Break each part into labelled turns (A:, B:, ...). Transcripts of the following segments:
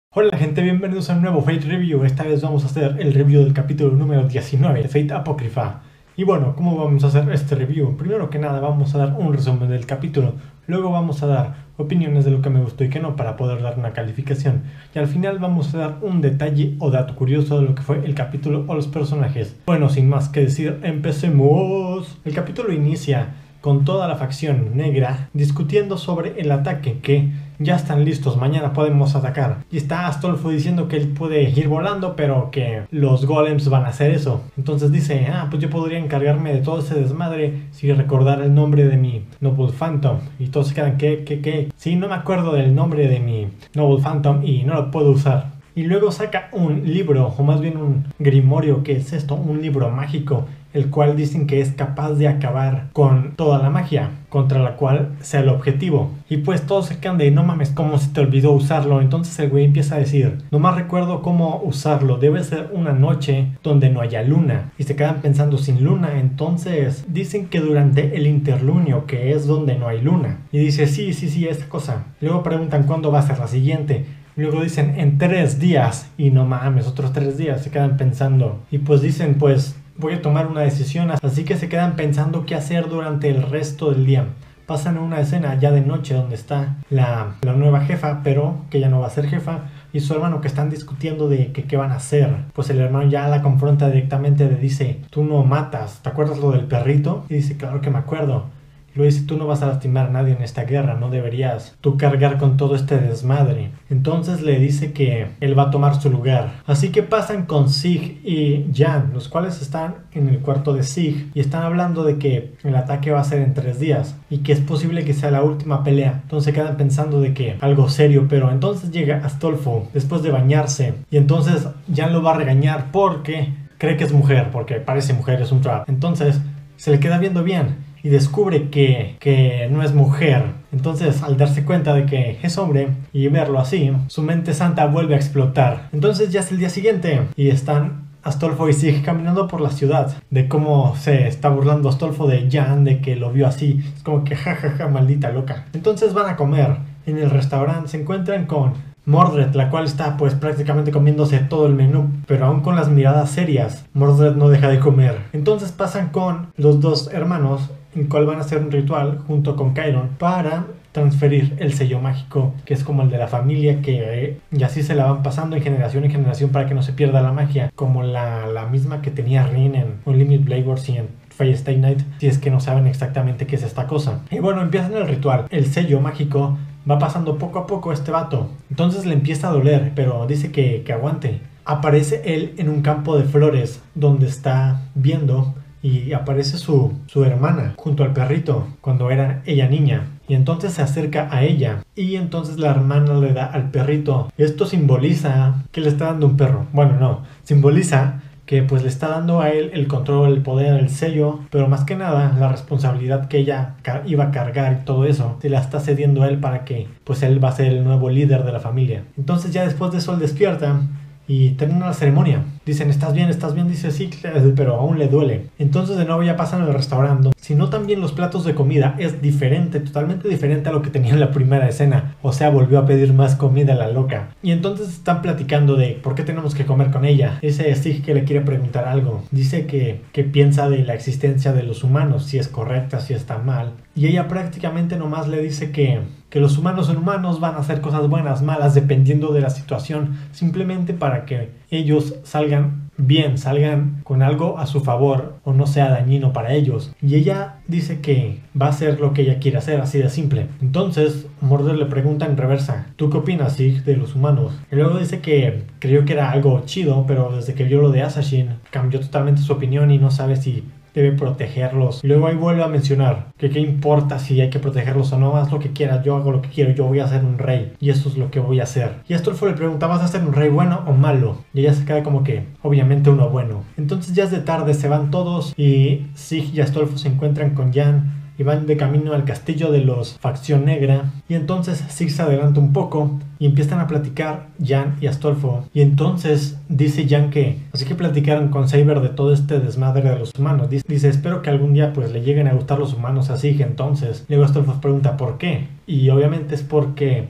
A: Hola gente, bienvenidos a un nuevo Fate Review. Esta vez vamos a hacer el review del capítulo número 19 de Fate Apócrifa. Y bueno, ¿cómo vamos a hacer este review? Primero que nada vamos a dar un resumen del capítulo, luego vamos a dar opiniones de lo que me gustó y que no para poder dar una calificación, y al final vamos a dar un detalle o dato curioso de lo que fue el capítulo o los personajes. Bueno, sin más que decir, empecemos. El capítulo inicia con toda la facción negra discutiendo sobre el ataque, que ya están listos, mañana podemos atacar. Y está Astolfo diciendo que él puede ir volando, pero que los golems van a hacer eso. Entonces dice, pues yo podría encargarme de todo ese desmadre si recordara el nombre de mi Noble Phantom. Y todos se quedan, ¿qué? Sí, no me acuerdo del nombre de mi Noble Phantom y no lo puedo usar. Y luego saca un libro, o más bien un grimorio, que es esto, un libro mágico, el cual dicen que es capaz de acabar con toda la magia contra la cual sea el objetivo. Y pues todos se quedan de, no mames, ¿cómo se te olvidó usarlo? Entonces el güey empieza a decir, nomás recuerdo cómo usarlo, debe ser una noche donde no haya luna. Y se quedan pensando, sin luna. Entonces dicen que durante el interlunio, que es donde no hay luna. Y dice, sí, esta cosa. Luego preguntan cuándo va a ser la siguiente. Luego dicen en 3 días. Y no mames, otros 3 días. Se quedan pensando. Y pues dicen, pues voy a tomar una decisión. Así que se quedan pensando qué hacer durante el resto del día. Pasan a una escena ya de noche donde está la nueva jefa, pero que ya no va a ser jefa, y su hermano, que están discutiendo de que qué van a hacer. Pues el hermano ya la confronta directamente, le dice, tú no matas, ¿te acuerdas lo del perrito? Y dice, claro que me acuerdo. Y luego dice, tú no vas a lastimar a nadie en esta guerra, no deberías tú cargar con todo este desmadre. Entonces le dice que él va a tomar su lugar. Así que pasan con Sig y Jan, los cuales están en el cuarto de Sig y están hablando de que el ataque va a ser en 3 días y que es posible que sea la última pelea. Entonces se quedan pensando de que algo serio, pero entonces llega Astolfo después de bañarse y entonces Jan lo va a regañar porque cree que es mujer, porque parece mujer, es un trap. Entonces se le queda viendo bien y descubre que no es mujer. Entonces, al darse cuenta de que es hombre y verlo así, su mente santa vuelve a explotar. Entonces ya es el día siguiente y están Astolfo y Sig caminando por la ciudad, de cómo se está burlando Astolfo de Jan, de que lo vio así. Es como que jajaja, maldita loca. Entonces van a comer. En el restaurante se encuentran con Mordred, la cual está pues prácticamente comiéndose todo el menú, pero aún con las miradas serias. Mordred no deja de comer. Entonces pasan con los dos hermanos, en cual van a hacer un ritual junto con Chiron para transferir el sello mágico, que es como el de la familia, y así se la van pasando en generación para que no se pierda la magia, como la misma que tenía Rin en Unlimited Blade Wars y en Fate Stay Night, si es que no saben exactamente qué es esta cosa. Y bueno, empiezan el ritual. El sello mágico va pasando poco a poco a este vato. Entonces le empieza a doler, pero dice que aguante. Aparece él en un campo de flores donde está viendo, y aparece su hermana junto al perrito cuando era ella niña. Y entonces se acerca a ella y entonces la hermana le da al perrito. Esto simboliza que le está dando un perro. Bueno, no, simboliza que pues le está dando a él el control, el poder, el sello, pero más que nada la responsabilidad que ella iba a cargar y todo eso, se la está cediendo a él para que pues él va a ser el nuevo líder de la familia. Entonces ya después de eso él despierta y termina la ceremonia. Dicen, ¿estás bien? Dice, sí, pero aún le duele. Entonces de nuevo ya pasan al restaurante. Si notan bien, los platos de comida es diferente, totalmente diferente a lo que tenía en la primera escena. O sea, volvió a pedir más comida la loca. Y entonces están platicando de por qué tenemos que comer con ella. Dice Sig que le quiere preguntar algo. Dice que piensa de la existencia de los humanos, si es correcta, si está mal. Y ella prácticamente nomás le dice que los humanos son humanos, van a hacer cosas buenas, malas, dependiendo de la situación, simplemente para que ellos salgan bien, salgan con algo a su favor o no sea dañino para ellos. Y ella dice que va a hacer lo que ella quiere hacer, así de simple. Entonces Mordred le pregunta en reversa, ¿tú qué opinas, Sig, de los humanos? Y luego dice que creyó que era algo chido, pero desde que vio lo de Asashin cambió totalmente su opinión y no sabe si debe protegerlos. Y luego ahí vuelve a mencionar que qué importa si hay que protegerlos o no, haz lo que quieras, yo hago lo que quiero, yo voy a ser un rey y eso es lo que voy a hacer. Y Astolfo le pregunta, ¿vas a ser un rey bueno o malo? Y ella se queda como que, obviamente uno bueno. Entonces ya es de tarde, se van todos y Sig y Astolfo se encuentran con Jan y van de camino al castillo de los Facción Negra. Y entonces Sig se adelanta un poco y empiezan a platicar Jan y Astolfo. Y entonces dice Jan que así que platicaron con Saber de todo este desmadre de los humanos. Dice, espero que algún día pues le lleguen a gustar los humanos así. Que entonces luego Astolfo pregunta ¿por qué? Y obviamente es porque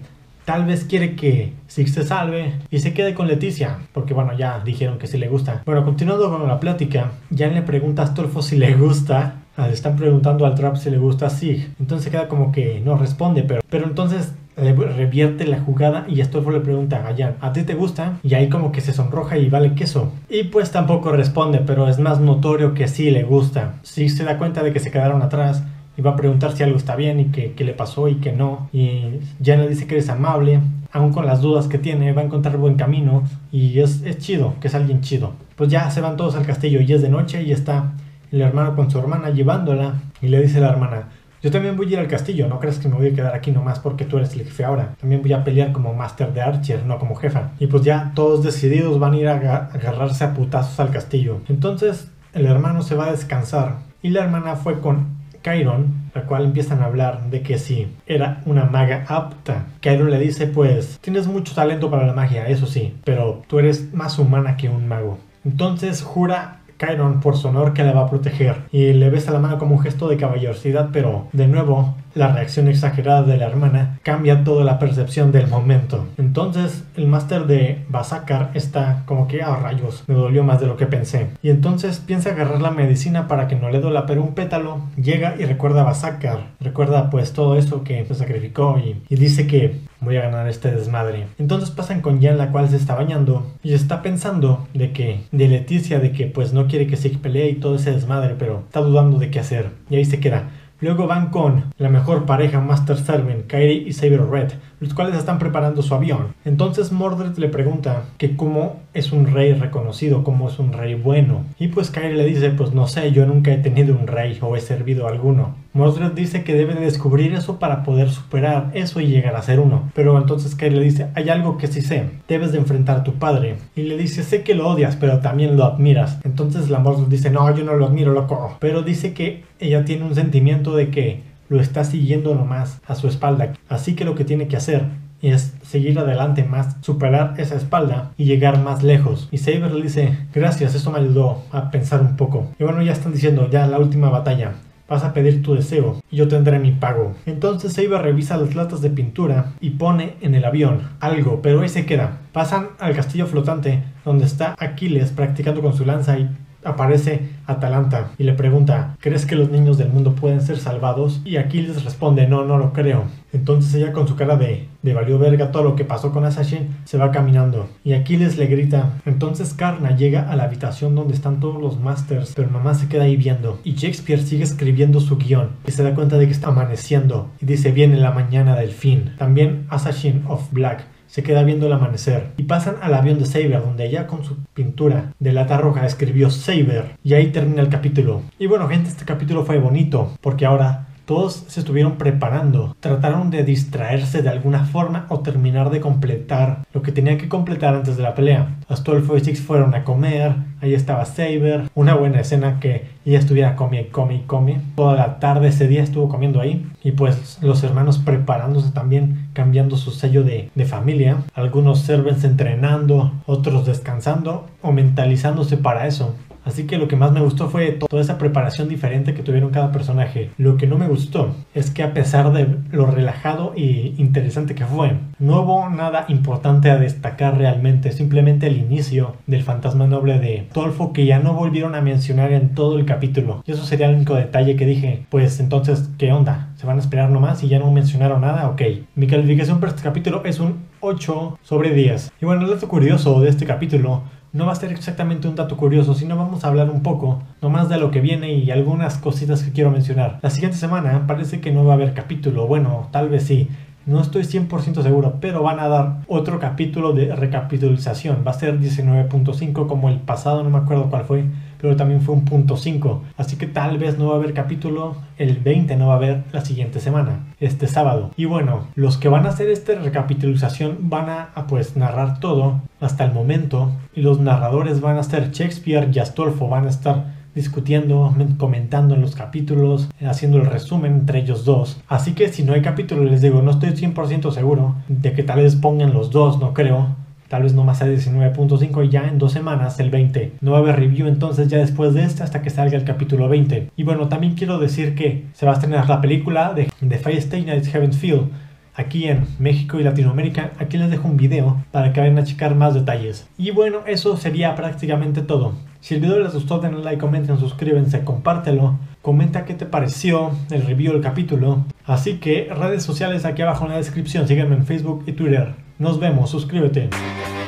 A: tal vez quiere que Zeke se salve y se quede con Leticia, porque bueno, ya dijeron que sí le gusta. Bueno, continuando con la plática, Jan le pregunta a Astolfo si le gusta. Le están preguntando al Trap si le gusta a Zeke. Entonces queda como que no responde, pero entonces revierte la jugada y Astolfo le pregunta a Jan, ¿a ti te gusta? Y ahí como que se sonroja y vale queso. Y pues tampoco responde, pero es más notorio que sí le gusta. Zeke se da cuenta de que se quedaron atrás y va a preguntar si algo está bien y qué le pasó y que no. Y Jan le dice que eres amable, aún con las dudas que tiene, va a encontrar buen camino y es chido, que es alguien chido. Pues ya se van todos al castillo y es de noche y está el hermano con su hermana llevándola y le dice a la hermana, yo también voy a ir al castillo, no crees que me voy a quedar aquí nomás porque tú eres el jefe ahora. También voy a pelear como máster de Archer, no como jefa. Y pues ya todos decididos van a ir a agarrarse a putazos al castillo. Entonces el hermano se va a descansar y la hermana fue con Chiron, la cual empiezan a hablar de que sí, era una maga apta. Chiron le dice, pues, tienes mucho talento para la magia, eso sí, pero tú eres más humana que un mago. Entonces jura Chiron por su honor que la va a proteger y le besa la mano como un gesto de caballerosidad, pero de nuevo la reacción exagerada de la hermana cambia toda la percepción del momento. Entonces el máster de Basakar está como que a rayos, me dolió más de lo que pensé. Y entonces piensa agarrar la medicina para que no le duela, pero un pétalo llega y recuerda a Basakar, recuerda pues todo eso que se sacrificó y dice que voy a ganar este desmadre. Entonces pasan con Jan, la cual se está bañando y está pensando de Leticia, de que pues no quiere que Zeke pelee y todo ese desmadre, pero está dudando de qué hacer y ahí se queda. Luego van con la mejor pareja Master Servant, Kairi y Saber Red, los cuales están preparando su avión. Entonces Mordred le pregunta que cómo es un rey reconocido, cómo es un rey bueno. Y pues Kairi le dice, pues no sé, yo nunca he tenido un rey o he servido a alguno. Mordred dice que debe de descubrir eso para poder superar eso y llegar a ser uno. Pero entonces Kairi le dice, hay algo que sí sé, debes de enfrentar a tu padre. Y le dice, sé que lo odias, pero también lo admiras. Entonces la Mordred dice, no, yo no lo admiro, loco. Pero dice que ella tiene un sentimiento de que lo está siguiendo nomás a su espalda. Así que lo que tiene que hacer es seguir adelante más, superar esa espalda y llegar más lejos. Y Saber le dice, gracias, eso me ayudó a pensar un poco. Y bueno, ya están diciendo, ya la última batalla. Vas a pedir tu deseo y yo tendré mi pago. Entonces Saber revisa las latas de pintura y pone en el avión algo, pero ahí se queda. Pasan al castillo flotante donde está Aquiles practicando con su lanza y aparece Atalanta y le pregunta, ¿crees que los niños del mundo pueden ser salvados? Y Aquiles responde, no lo creo. Entonces ella con su cara de valió verga todo lo que pasó con Asashin se va caminando y Aquiles le grita. Entonces Karna llega a la habitación donde están todos los masters, pero nomás se queda ahí viendo y Shakespeare sigue escribiendo su guión y se da cuenta de que está amaneciendo y dice, viene la mañana del fin. También Assassin of Black se queda viendo el amanecer y pasan al avión de Saber, donde ella con su pintura de lata roja escribió Saber y ahí termina el capítulo. Y bueno, gente, este capítulo fue bonito porque ahora todos se estuvieron preparando, trataron de distraerse de alguna forma o terminar de completar lo que tenían que completar antes de la pelea. Astolfo y Six fueron a comer, ahí estaba Saber, una buena escena que ella estuviera come. Toda la tarde ese día estuvo comiendo ahí y pues los hermanos preparándose también, cambiando su sello de familia. Algunos servants entrenando, otros descansando o mentalizándose para eso. Así que lo que más me gustó fue toda esa preparación diferente que tuvieron cada personaje. Lo que no me gustó es que a pesar de lo relajado y interesante que fue, no hubo nada importante a destacar realmente. Simplemente el inicio del fantasma noble de Astolfo que ya no volvieron a mencionar en todo el capítulo. Y eso sería el único detalle que dije, pues entonces, ¿qué onda? ¿Se van a esperar nomás y ya no mencionaron nada? Ok. Mi calificación para este capítulo es un 8/10. Y bueno, el dato curioso de este capítulo no va a ser exactamente un dato curioso, sino vamos a hablar un poco nomás de lo que viene y algunas cositas que quiero mencionar. La siguiente semana parece que no va a haber capítulo, bueno, tal vez sí. No estoy 100% seguro, pero van a dar otro capítulo de recapitulación. Va a ser 19.5 como el pasado, no me acuerdo cuál fue, pero también fue un .5. Así que tal vez no va a haber capítulo, el 20 no va a haber la siguiente semana, este sábado. Y bueno, los que van a hacer esta recapitulación van a pues narrar todo hasta el momento. Y los narradores van a ser Shakespeare y Astolfo, van a estar discutiendo, comentando en los capítulos, haciendo el resumen entre ellos dos. Así que si no hay capítulo, les digo, no estoy 100% seguro de que tal vez pongan los dos, no creo. Tal vez nomás sea 19.5 y ya en 2 semanas, el 20. No va a haber review entonces ya después de este hasta que salga el capítulo 20. Y bueno, también quiero decir que se va a estrenar la película de Fate Stay Night Heaven's Feel. aquí en México y Latinoamérica, aquí les dejo un video para que vayan a checar más detalles. Y bueno, eso sería prácticamente todo. Si el video les gustó, denle like, comenten, suscríbanse, compártelo. Comenta qué te pareció el review del capítulo. Así que redes sociales aquí abajo en la descripción. Síganme en Facebook y Twitter. Nos vemos, suscríbete.